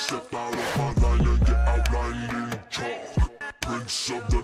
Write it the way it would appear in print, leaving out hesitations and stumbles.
Step out of my line and get outlined in chalk. Prince of the